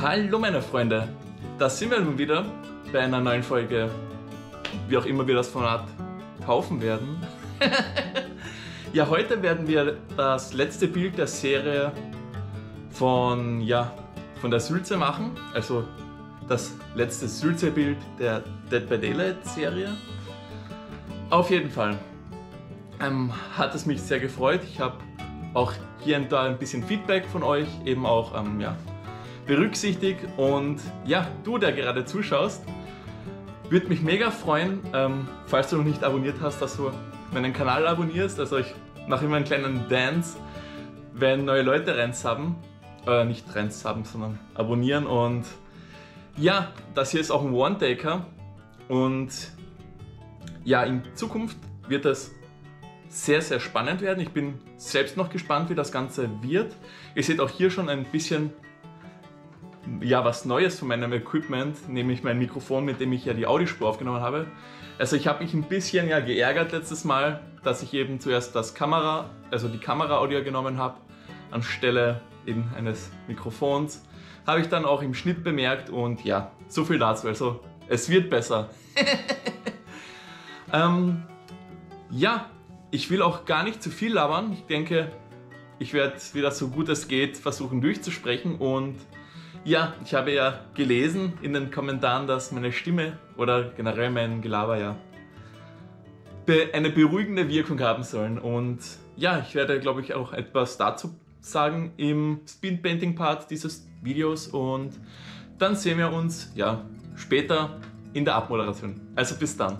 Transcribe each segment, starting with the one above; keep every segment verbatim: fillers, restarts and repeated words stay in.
Hallo meine Freunde, da sind wir nun wieder bei einer neuen Folge, wie auch immer wir das Format taufen werden. Ja, heute werden wir das letzte Bild der Serie von, ja, von der Sülze machen, also das letzte Sülze-Bild der Dead by Daylight Serie. Auf jeden Fall ähm, hat es mich sehr gefreut. Ich habe auch hier und da ein bisschen Feedback von euch eben auch ähm, ja, berücksichtigt, und ja, du, der gerade zuschaust, würde mich mega freuen, ähm, falls du noch nicht abonniert hast, dass du meinen Kanal abonnierst. Also ich mache immer einen kleinen Dance, wenn neue Leute reinsubben, äh, nicht reinsubben, sondern abonnieren. Und ja, das hier ist auch ein One-Taker, und ja, in Zukunft wird es sehr, sehr spannend werden. Ich bin selbst noch gespannt, wie das Ganze wird. Ihr seht auch hier schon ein bisschen ja, was Neues von meinem Equipment, nämlich mein Mikrofon, mit dem ich ja die Audiospur aufgenommen habe. Also ich habe mich ein bisschen ja geärgert letztes Mal, dass ich eben zuerst das Kamera, also die Kamera-Audio genommen habe, anstelle eben eines Mikrofons. Habe ich dann auch im Schnitt bemerkt, und ja, so viel dazu. Also es wird besser. ähm, ja, ich will auch gar nicht zu viel labern. Ich denke, ich werde wieder so gut es geht versuchen durchzusprechen. Und ja, ich habe ja gelesen in den Kommentaren, dass meine Stimme oder generell mein Gelaber ja be eine beruhigende Wirkung haben sollen. Und ja, ich werde, glaube ich, auch etwas dazu sagen im Speedpainting-Part dieses Videos, und dann sehen wir uns ja später in der Abmoderation. Also bis dann.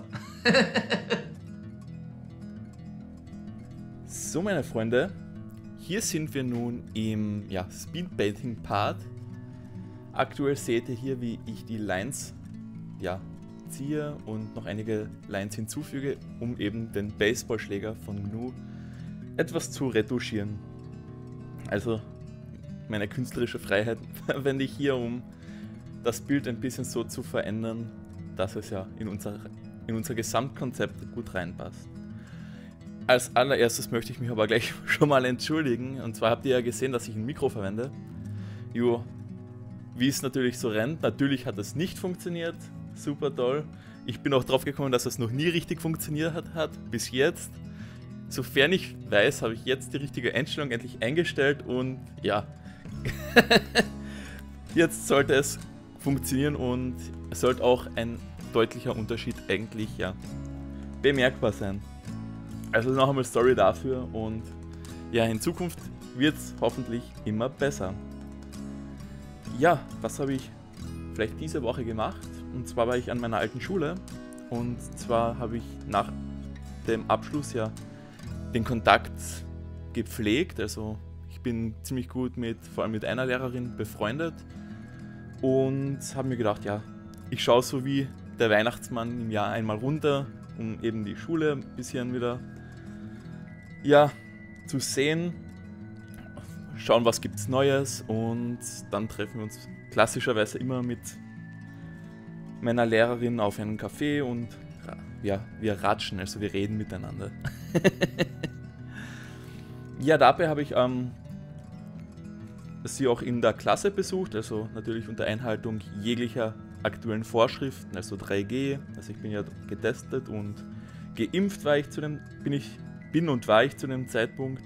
So meine Freunde, hier sind wir nun im ja, Speedpainting-Part. Aktuell seht ihr hier, wie ich die Lines ja, ziehe und noch einige Lines hinzufüge, um eben den Baseballschläger von Gnu etwas zu retuschieren. Also meine künstlerische Freiheit verwende ich hier, um das Bild ein bisschen so zu verändern, dass es ja in unser, in unser Gesamtkonzept gut reinpasst. Als allererstes möchte ich mich aber gleich schon mal entschuldigen, und zwar habt ihr ja gesehen, dass ich ein Mikro verwende. Jo, wie es natürlich so rennt, natürlich hat es nicht funktioniert, super toll. Ich bin auch drauf gekommen, dass es noch nie richtig funktioniert hat, hat bis jetzt. Sofern ich weiß, habe ich jetzt die richtige Einstellung endlich eingestellt, und ja, jetzt sollte es funktionieren, und es sollte auch ein deutlicher Unterschied eigentlich ja bemerkbar sein. Also noch einmal Story dafür, und ja, in Zukunft wird es hoffentlich immer besser. Ja, was habe ich vielleicht diese Woche gemacht? Und zwar war ich an meiner alten Schule, und zwar habe ich nach dem Abschluss ja den Kontakt gepflegt. Also ich bin ziemlich gut mit, vor allem mit einer Lehrerin befreundet, und habe mir gedacht, ja, ich schaue so wie der Weihnachtsmann im Jahr einmal runter, um eben die Schule ein bisschen wieder ja, zu sehen, schauen, was gibt's Neues, und dann treffen wir uns klassischerweise immer mit meiner Lehrerin auf einen Café, und ja, wir ratschen, also wir reden miteinander. Ja, dabei habe ich ähm, sie auch in der Klasse besucht, also natürlich unter Einhaltung jeglicher aktuellen Vorschriften, also drei G, also ich bin ja getestet und geimpft war ich zu dem, bin ich, bin und war ich zu dem Zeitpunkt.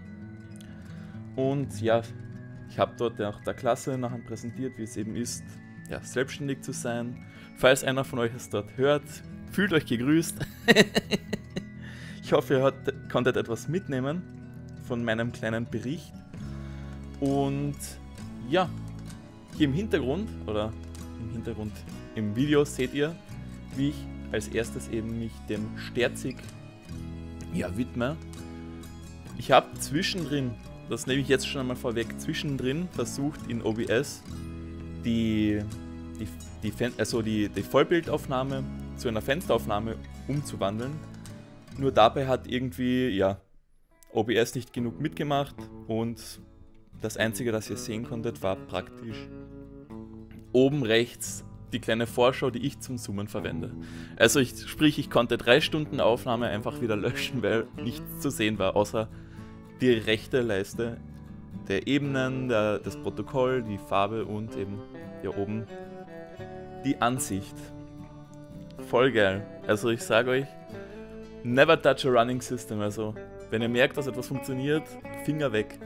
Und ja, ich habe dort auch der Klasse nachher präsentiert, wie es eben ist, ja, selbstständig zu sein. Falls einer von euch es dort hört, fühlt euch gegrüßt. Ich hoffe, ihr hört, konntet etwas mitnehmen von meinem kleinen Bericht. Und ja, hier im Hintergrund, oder im Hintergrund im Video seht ihr, wie ich als erstes eben mich dem Sterzig ja, widme. Ich habe zwischendrin, das nehme ich jetzt schon einmal vorweg, zwischendrin versucht in O B S die, die, die, also die, die Vollbildaufnahme zu einer Fensteraufnahme umzuwandeln. Nur dabei hat irgendwie ja, O B S nicht genug mitgemacht, und das einzige, das ihr sehen konntet, war praktisch oben rechts die kleine Vorschau, die ich zum Zoomen verwende. Also ich, sprich, ich konnte drei Stunden Aufnahme einfach wieder löschen, weil nichts zu sehen war, außer die rechte Leiste der Ebenen, der, das Protokoll, die Farbe und eben hier oben die Ansicht. Voll geil. Also ich sage euch, never touch a running system. Also wenn ihr merkt, dass etwas funktioniert, Finger weg.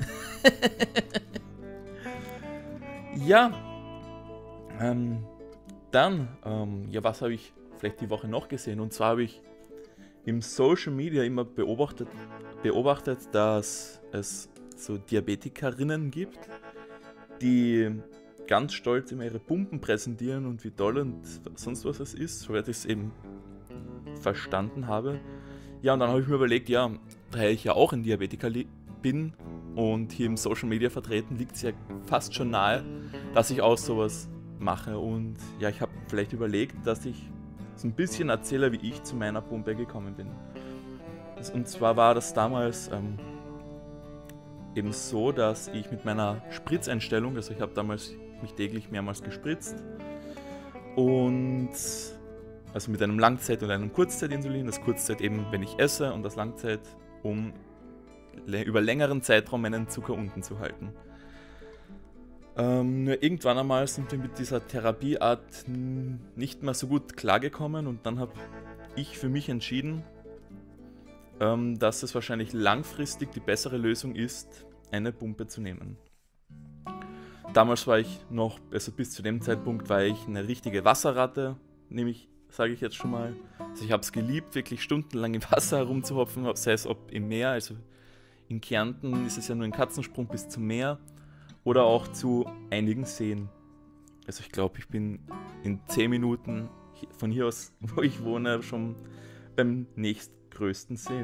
Ja, ähm, dann, ähm, ja, was habe ich vielleicht die Woche noch gesehen? Und zwar habe ich im Social Media immer beobachtet, beobachtet, dass es so Diabetikerinnen gibt, die ganz stolz immer ihre Pumpen präsentieren und wie toll und sonst was es ist, soweit ich es eben verstanden habe. Ja, und dann habe ich mir überlegt, ja, da ich ja auch ein Diabetiker bin und hier im Social Media vertreten, liegt es ja fast schon nahe, dass ich auch sowas mache. Und ja, ich habe vielleicht überlegt, dass ich so ein bisschen erzähle, wie ich zu meiner Pumpe gekommen bin. Und zwar war das damals ähm, eben so, dass ich mit meiner Spritzeinstellung, also ich habe damals mich täglich mehrmals gespritzt und also mit einem Langzeit- und einem Kurzzeitinsulin, das Kurzzeit eben, wenn ich esse, und das Langzeit, um über längeren Zeitraum meinen Zucker unten zu halten. Ähm, nur irgendwann einmal sind wir mit dieser Therapieart nicht mehr so gut klargekommen und dann habe ich für mich entschieden, ähm, dass es wahrscheinlich langfristig die bessere Lösung ist, eine Pumpe zu nehmen. Damals war ich noch, also bis zu dem Zeitpunkt war ich eine richtige Wasserratte, nämlich, sage ich jetzt schon mal. Also ich habe es geliebt, wirklich stundenlang im Wasser herumzuhopfen, sei es ob im Meer, also in Kärnten ist es ja nur ein Katzensprung bis zum Meer oder auch zu einigen Seen. Also ich glaube, ich bin in zehn Minuten von hier aus, wo ich wohne, schon beim nächstgrößten See.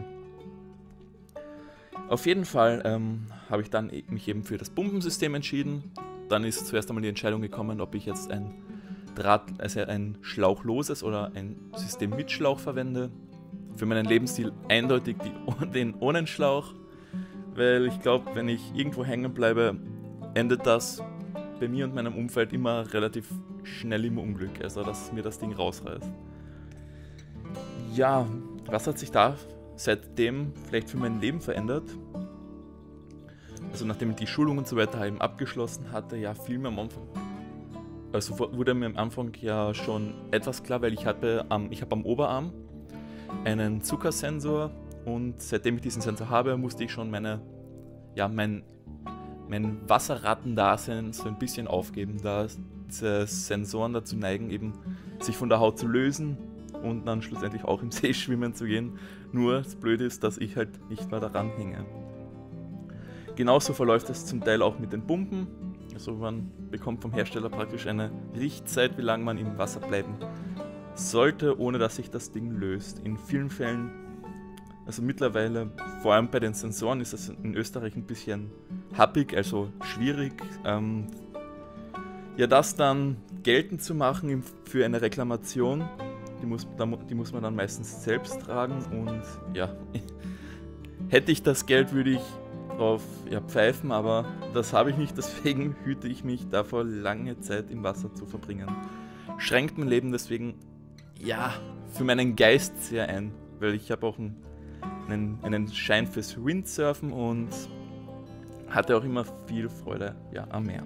Auf jeden Fall ähm, habe ich dann mich eben für das Pumpensystem entschieden. Dann ist zuerst einmal die Entscheidung gekommen, ob ich jetzt ein Draht, also ein schlauchloses oder ein System mit Schlauch verwende. Für meinen Lebensstil eindeutig die, den ohne Schlauch, weil ich glaube, wenn ich irgendwo hängen bleibe, endet das bei mir und meinem Umfeld immer relativ schnell im Unglück, also dass mir das Ding rausreißt. Ja, was hat sich da seitdem vielleicht für mein Leben verändert? Also nachdem ich die Schulung und so weiter eben abgeschlossen hatte, ja, fiel mir am Anfang, also wurde mir am Anfang ja schon etwas klar, weil ich hatte am, ich habe am Oberarm einen Zuckersensor und seitdem ich diesen Sensor habe, musste ich schon meine, ja, mein, mein Wasserrattendasein so ein bisschen aufgeben, da diese Sensoren dazu neigen, eben sich von der Haut zu lösen und dann schlussendlich auch im See schwimmen zu gehen. Nur das Blöde ist, dass ich halt nicht mehr daran hänge. Genauso verläuft es zum Teil auch mit den Pumpen. Also man bekommt vom Hersteller praktisch eine Richtzeit, wie lange man im Wasser bleiben sollte, ohne dass sich das Ding löst. In vielen Fällen, also mittlerweile, vor allem bei den Sensoren, ist das in Österreich ein bisschen happig, also schwierig. Ähm, ja, das dann geltend zu machen für eine Reklamation, die muss, die muss man dann meistens selbst tragen und ja, hätte ich das Geld, würde ich drauf ja, pfeifen, aber das habe ich nicht, deswegen hüte ich mich davor, lange Zeit im Wasser zu verbringen. Schränkt mein Leben deswegen, ja, für meinen Geist sehr ein, weil ich habe auch einen, einen, einen Schein fürs Windsurfen und hatte auch immer viel Freude ja, am Meer.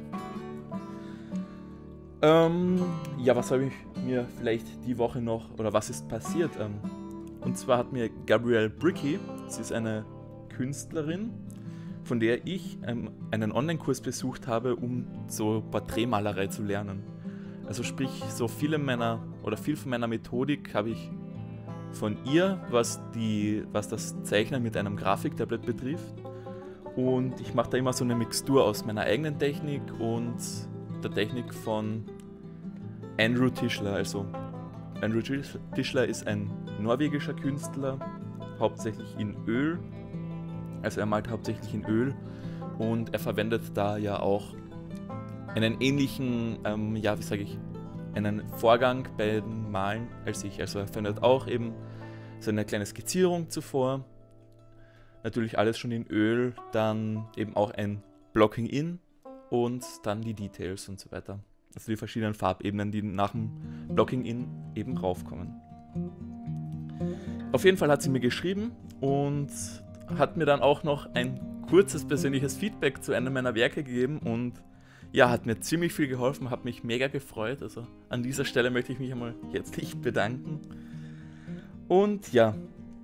Ähm, ja, was habe ich mir vielleicht die Woche noch, oder was ist passiert? Ähm, und zwar hat mir Gabrielle Bricky, sie ist eine Künstlerin, von der ich ähm, einen Online-Kurs besucht habe, um so Porträtmalerei zu lernen. Also sprich, so viele meiner, oder viel von meiner Methodik habe ich von ihr, was, die, was das Zeichnen mit einem Grafiktablett betrifft. Und ich mache da immer so eine Mixtur aus meiner eigenen Technik und der Technik von Andrew Tischler. Also Andrew Tischler ist ein norwegischer Künstler, hauptsächlich in Öl. Also er malt hauptsächlich in Öl und er verwendet da ja auch einen ähnlichen, ähm, ja wie sage ich, einen Vorgang beim Malen als ich. Also er verwendet auch eben so eine kleine Skizzierung zuvor, natürlich alles schon in Öl, dann eben auch ein Blocking in und dann die Details und so weiter. Also die verschiedenen Farbebenen, die nach dem Blocking in eben raufkommen. Auf jeden Fall hat sie mir geschrieben und hat mir dann auch noch ein kurzes persönliches Feedback zu einem meiner Werke gegeben und ja, hat mir ziemlich viel geholfen, hat mich mega gefreut. Also an dieser Stelle möchte ich mich einmal herzlich bedanken. Und ja,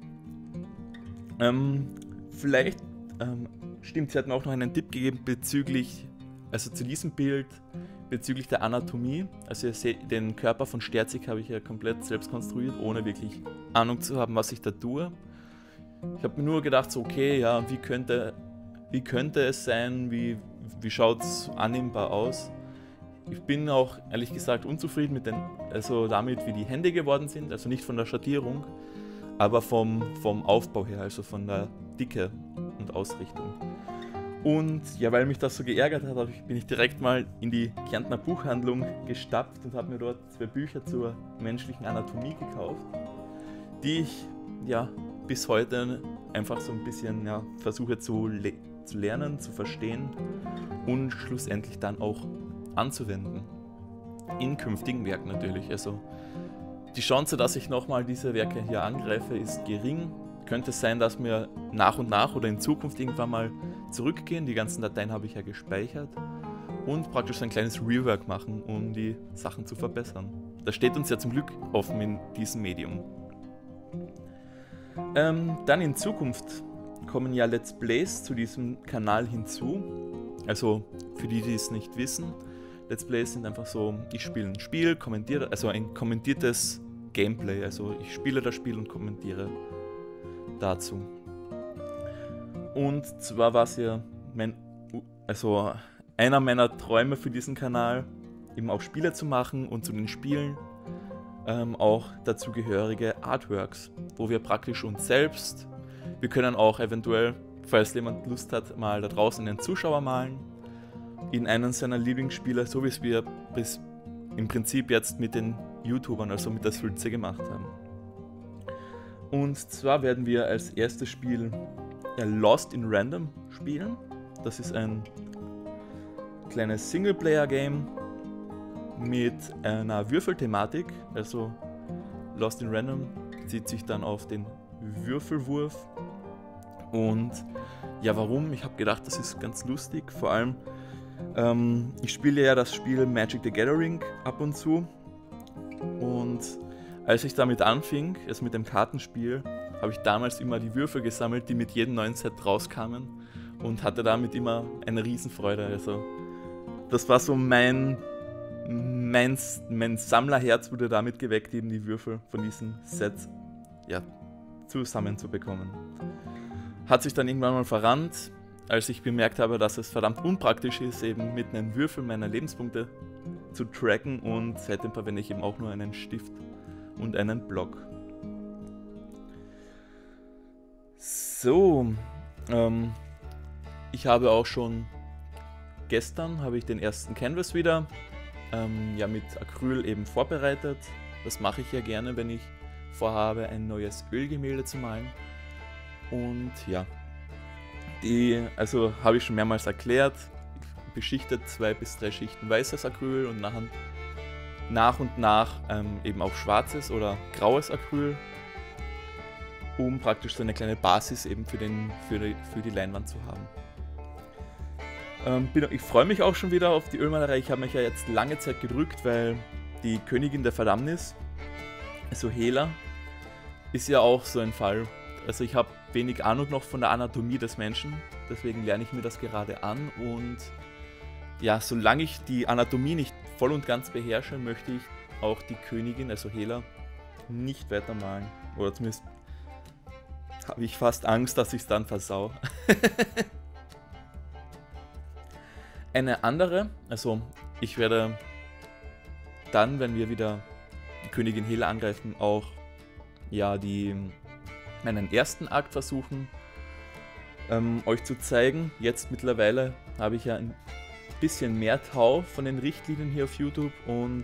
ähm, vielleicht ähm, stimmt, sie hat mir auch noch einen Tipp gegeben bezüglich, also zu diesem Bild, bezüglich der Anatomie. Also ihr seht, den Körper von Sterzig habe ich ja komplett selbst konstruiert, ohne wirklich Ahnung zu haben, was ich da tue. Ich habe mir nur gedacht, so okay, ja, wie könnte, wie könnte es sein, wie, wie schaut es annehmbar aus. Ich bin auch ehrlich gesagt unzufrieden mit den, also damit, wie die Hände geworden sind, also nicht von der Schattierung, aber vom, vom Aufbau her, also von der Dicke und Ausrichtung. Und ja, weil mich das so geärgert hat, bin ich direkt mal in die Kärntner Buchhandlung gestapft und habe mir dort zwei Bücher zur menschlichen Anatomie gekauft, die ich ja bis heute einfach so ein bisschen ja, versuche zu, le zu lernen, zu verstehen und schlussendlich dann auch anzuwenden. In künftigen Werken natürlich. Also die Chance, dass ich nochmal diese Werke hier angreife, ist gering. Könnte es sein, dass wir nach und nach oder in Zukunft irgendwann mal zurückgehen. Die ganzen Dateien habe ich ja gespeichert und praktisch ein kleines Rework machen, um die Sachen zu verbessern. Das steht uns ja zum Glück offen in diesem Medium. Ähm, dann in Zukunft kommen ja Let's Plays zu diesem Kanal hinzu. Also für die, die es nicht wissen, Let's Plays sind einfach so, ich spiele ein Spiel, kommentiere, also ein kommentiertes Gameplay. Also ich spiele das Spiel und kommentiere dazu. Und zwar war es ja mein, also einer meiner Träume für diesen Kanal, eben auch Spiele zu machen und zu den Spielen ähm, auch dazugehörige Artworks, wo wir praktisch uns selbst, wir können auch eventuell, falls jemand Lust hat, mal da draußen einen Zuschauer malen, in einen seiner Lieblingsspiele, so wie es wir bis im Prinzip jetzt mit den YouTubern, also mit der Sülze gemacht haben. Und zwar werden wir als erstes Spiel Lost in Random spielen. Das ist ein kleines Singleplayer-Game mit einer Würfelthematik. Also Lost in Random bezieht sich dann auf den Würfelwurf. Und ja, warum? Ich habe gedacht, das ist ganz lustig. Vor allem, ähm, ich spiele ja das Spiel Magic the Gathering ab und zu. Und als ich damit anfing, also mit dem Kartenspiel, habe ich damals immer die Würfel gesammelt, die mit jedem neuen Set rauskamen und hatte damit immer eine Riesenfreude. Also das war so mein, mein, mein Sammlerherz wurde damit geweckt, eben die Würfel von diesen Sets ja, zusammenzubekommen. Hat sich dann irgendwann mal verrannt, als ich bemerkt habe, dass es verdammt unpraktisch ist, eben mit einem Würfel meine Lebenspunkte zu tracken, und seitdem verwende ich eben auch nur einen Stift und einen Block. So, ähm, ich habe auch schon gestern habe ich den ersten Canvas wieder ähm, ja, mit Acryl eben vorbereitet. Das mache ich ja gerne, wenn ich vorhabe, ein neues Ölgemälde zu malen. Und ja, die, also habe ich schon mehrmals erklärt, beschichtet zwei bis drei Schichten weißes Acryl und nachher nach und nach ähm, eben auch schwarzes oder graues Acryl, um praktisch so eine kleine Basis eben für, den, für, die, für die Leinwand zu haben. Ähm, bin, ich freue mich auch schon wieder auf die Ölmalerei. Ich habe mich ja jetzt lange Zeit gedrückt, weil die Königin der Verdammnis, also Hela, ist ja auch so ein Fall. Also ich habe wenig Ahnung noch von der Anatomie des Menschen, deswegen lerne ich mir das gerade an, und ja, solange ich die Anatomie nicht voll und ganz beherrsche, möchte ich auch die Königin, also Hela, nicht weitermalen. Oder zumindest habe ich fast Angst, dass ich es dann versau. Eine andere, also ich werde dann, wenn wir wieder die Königin Hela angreifen, auch ja, die, meinen ersten Akt versuchen, ähm, euch zu zeigen. Jetzt mittlerweile habe ich ja ein bisschen mehr Tau von den Richtlinien hier auf YouTube, und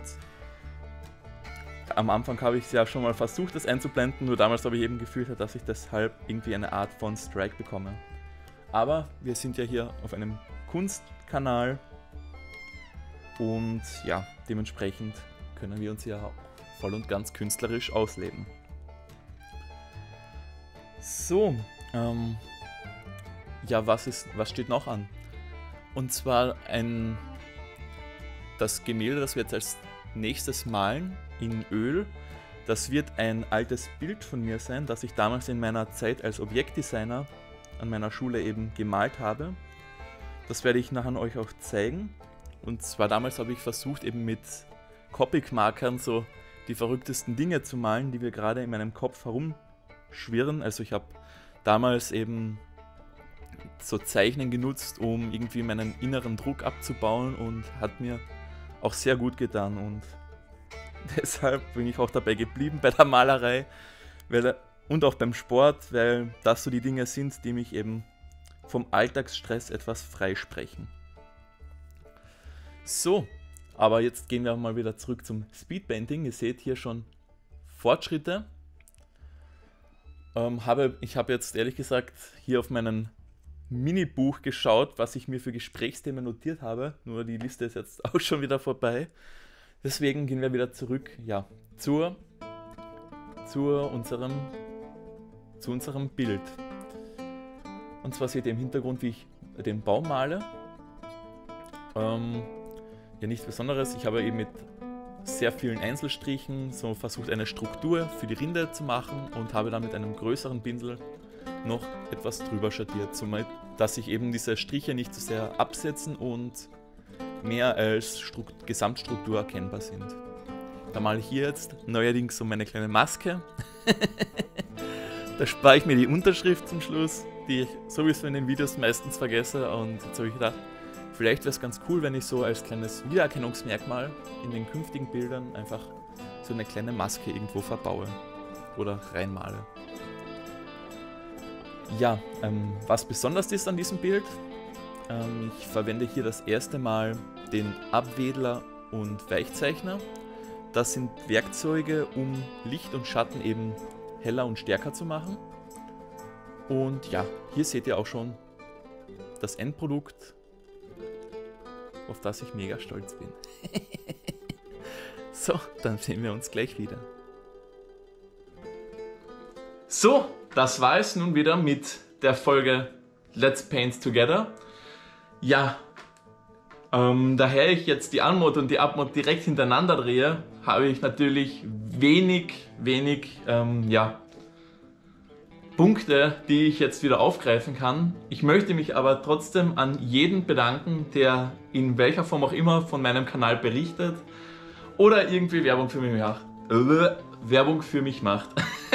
am Anfang habe ich es ja schon mal versucht, das einzublenden, nur damals habe ich eben gefühlt, dass ich deshalb irgendwie eine Art von Strike bekomme. Aber wir sind ja hier auf einem Kunstkanal und ja, dementsprechend können wir uns ja voll und ganz künstlerisch ausleben. So, ähm, ja, was, ist, was steht noch an? Und zwar ein, das Gemälde, das wir jetzt als nächstes malen in Öl. Das wird ein altes Bild von mir sein, das ich damals in meiner Zeit als Objektdesigner an meiner Schule eben gemalt habe. Das werde ich nachher euch auch zeigen. Und zwar damals habe ich versucht, eben mit Copic-Markern so die verrücktesten Dinge zu malen, die wir gerade in meinem Kopf herumschwirren. Also ich habe damals eben so Zeichnen genutzt, um irgendwie meinen inneren Druck abzubauen, und hat mir auch sehr gut getan, und deshalb bin ich auch dabei geblieben bei der Malerei, weil, und auch beim Sport, weil das so die Dinge sind, die mich eben vom Alltagsstress etwas freisprechen. So, aber jetzt gehen wir mal wieder zurück zum Speedpainting. Ihr seht hier schon Fortschritte. Ähm, habe, ich habe jetzt ehrlich gesagt hier auf meinen Mini-Buch geschaut, was ich mir für Gesprächsthemen notiert habe. Nur die Liste ist jetzt auch schon wieder vorbei. Deswegen gehen wir wieder zurück, ja, zur, zur unserem, zu unserem Bild. Und zwar seht ihr im Hintergrund, wie ich den Baum male. Ähm, ja, nichts Besonderes. Ich habe eben mit sehr vielen Einzelstrichen so versucht, eine Struktur für die Rinde zu machen, und habe dann mit einem größeren Pinsel noch etwas drüber schattiert, somit, dass sich eben diese Striche nicht zu so sehr absetzen und mehr als Strukt- Gesamtstruktur erkennbar sind. Da male ich hier jetzt neuerdings so meine kleine Maske. Da spare ich mir die Unterschrift zum Schluss, die ich sowieso in den Videos meistens vergesse, und jetzt habe ich gedacht, vielleicht wäre es ganz cool, wenn ich so als kleines Wiedererkennungsmerkmal in den künftigen Bildern einfach so eine kleine Maske irgendwo verbaue oder reinmale. Ja, ähm, was besonders ist an diesem Bild, ähm, ich verwende hier das erste Mal den Abwedler und Weichzeichner. Das sind Werkzeuge, um Licht und Schatten eben heller und stärker zu machen. Und ja, hier seht ihr auch schon das Endprodukt, auf das ich mega stolz bin. So, dann sehen wir uns gleich wieder. So, das war es nun wieder mit der Folge Let's Paint Together. Ja, ähm, daher ich jetzt die Anmod und die Abmod direkt hintereinander drehe, habe ich natürlich wenig, wenig, ähm, ja, Punkte, die ich jetzt wieder aufgreifen kann. Ich möchte mich aber trotzdem an jeden bedanken, der in welcher Form auch immer von meinem Kanal berichtet oder irgendwie Werbung für mich macht. Äh, Werbung für mich macht.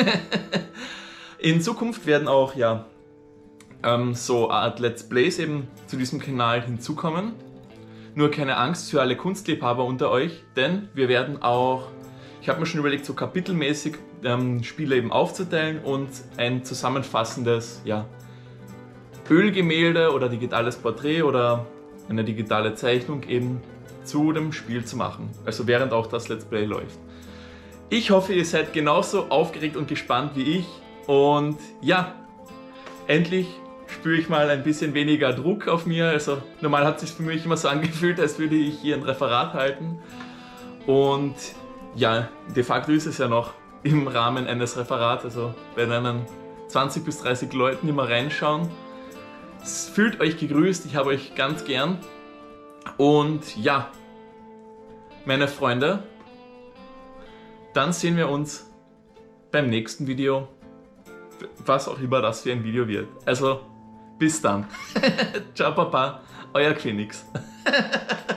In Zukunft werden auch, ja, ähm, so Art Let's Plays eben zu diesem Kanal hinzukommen. Nur keine Angst für alle Kunstliebhaber unter euch, denn wir werden auch, ich habe mir schon überlegt, so kapitelmäßig ähm, Spiele eben aufzuteilen und ein zusammenfassendes, ja, Ölgemälde oder digitales Porträt oder eine digitale Zeichnung eben zu dem Spiel zu machen. Also während auch das Let's Play läuft. Ich hoffe, ihr seid genauso aufgeregt und gespannt wie ich. Und ja, endlich spüre ich mal ein bisschen weniger Druck auf mir. Also normal hat es sich für mich immer so angefühlt, als würde ich hier ein Referat halten. Und ja, de facto ist es ja noch im Rahmen eines Referats, also bei einen zwanzig bis dreißig Leuten, die mal reinschauen. Fühlt euch gegrüßt, ich habe euch ganz gern. Und ja, meine Freunde, dann sehen wir uns beim nächsten Video, was auch immer das für ein Video wird. Also, bis dann. Ciao, Papa, euer Quinix.